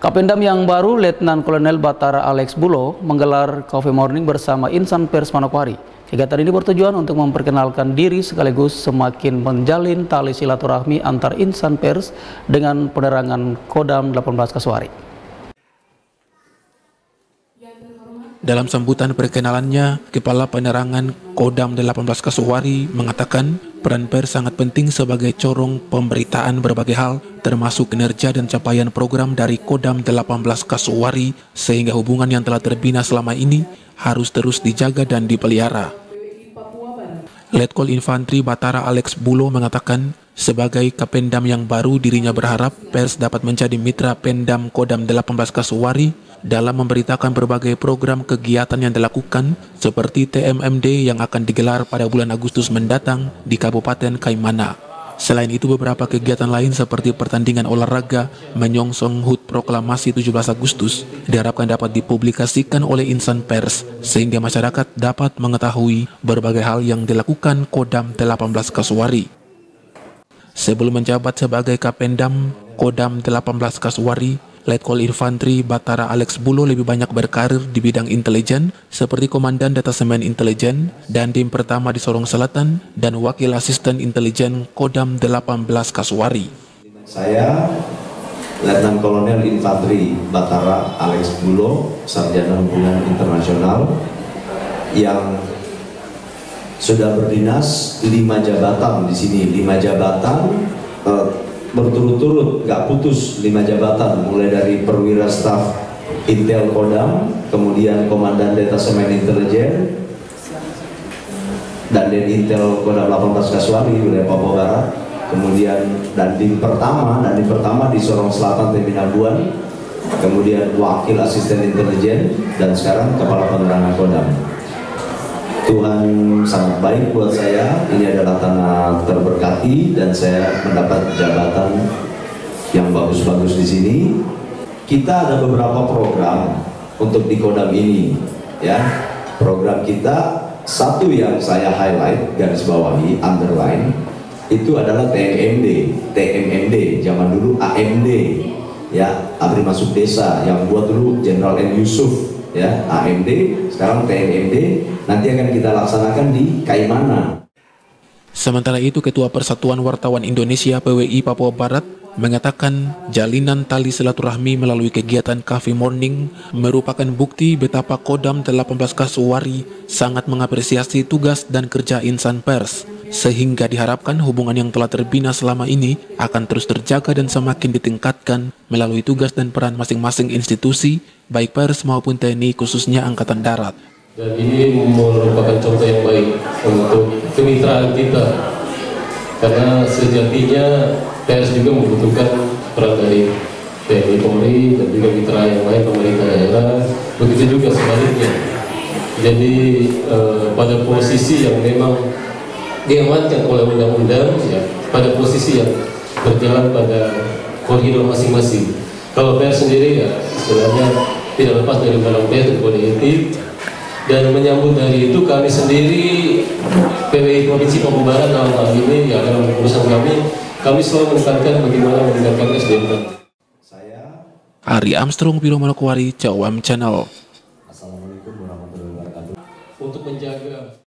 Kapendam yang baru, Letnan Kolonel Batara Alex Bulo, menggelar Coffee Morning bersama insan pers Manokwari. Kegiatan ini bertujuan untuk memperkenalkan diri sekaligus semakin menjalin tali silaturahmi antar insan pers dengan penerangan Kodam 18 Kasuari. Dalam sambutan perkenalannya, Kepala Penerangan Kodam 18 Kasuari mengatakan peran pers sangat penting sebagai corong pemberitaan berbagai hal, termasuk kinerja dan capaian program dari Kodam 18 Kasuari, sehingga hubungan yang telah terbina selama ini harus terus dijaga dan dipelihara. Letkol Infantri Batara Alex Bulo mengatakan, sebagai Kapendam yang baru dirinya berharap pers dapat menjadi mitra Pendam Kodam 18 Kasuari dalam memberitakan berbagai program kegiatan yang dilakukan seperti TMMD yang akan digelar pada bulan Agustus mendatang di Kabupaten Kaimana. Selain itu, beberapa kegiatan lain seperti pertandingan olahraga menyongsong HUT Proklamasi 17 Agustus diharapkan dapat dipublikasikan oleh insan pers sehingga masyarakat dapat mengetahui berbagai hal yang dilakukan Kodam 18 Kasuari. Sebelum menjabat sebagai Kapendam Kodam 18 Kasuari, Letkol Infantri Batara Alex Bulo lebih banyak berkarir di bidang intelijen seperti Komandan Detasemen Intelijen Dandim Pertama di Sorong Selatan dan Wakil Asisten Intelijen Kodam 18 Kasuari. Saya Letnan Kolonel Infantri Batara Alex Bulo, Sarjana Hubungan Internasional yang sudah berdinas 5 jabatan di sini, 5 jabatan berturut-turut, gak putus 5 jabatan, mulai dari perwira staf Intel Kodam, kemudian Komandan Detasemen Intelijen dan Intel Kodam 18 Kasuari wilayah Papua Barat, kemudian Dandim Pertama di Sorong Selatan Teminabuan, kemudian Wakil Asisten Intelijen, dan sekarang Kepala Penerangan Kodam. Tuhan sangat baik buat saya, ini adalah tanah terberkati dan saya mendapat jabatan yang bagus-bagus di sini. Kita ada beberapa program untuk di Kodam ini, ya. Program kita satu yang saya highlight, garis bawahi, underline, itu adalah TMMD, zaman dulu AMD, ya, Abri Masuk Desa, yang buat dulu Jenderal N. Yusuf, ya, AMD, sekarang TMMD, nanti akan kita laksanakan di Kaimana. Sementara itu, Ketua Persatuan Wartawan Indonesia PWI Papua Barat mengatakan jalinan tali silaturahmi melalui kegiatan Coffee Morning merupakan bukti betapa Kodam 18 Kasuari sangat mengapresiasi tugas dan kerja insan pers, sehingga diharapkan hubungan yang telah terbina selama ini akan terus terjaga dan semakin ditingkatkan melalui tugas dan peran masing-masing institusi, baik pers maupun TNI khususnya Angkatan Darat. Dan ini merupakan contoh yang baik untuk kemitraan kita, karena sejatinya pers juga membutuhkan peran dari TNI Polri dan juga mitra yang lain pemerintah daerah, begitu juga sebaliknya. Jadi pada posisi yang memang diamankan oleh undang-undang, ya, pada posisi yang berjalan pada koridor masing-masing. Kalau pers sendiri, ya, sebenarnya tidak lepas dari undang-undang pers dan kode etik. Dan menyambut dari itu, kami sendiri PWI Provinsi Papua Barat dalam hal ini, ya, dalam urusan kami selalu menekankan bagaimana meningkatkan SDM. Ari Armstrong, Biro Manokwari, Cawam Channel. Assalamualaikum warahmatullahi wabarakatuh. Untuk menjaga